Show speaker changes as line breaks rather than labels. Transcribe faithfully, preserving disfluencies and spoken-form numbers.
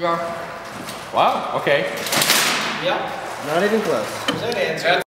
Yeah.
Wow, okay.
Yeah.
Not even close.
Good answer.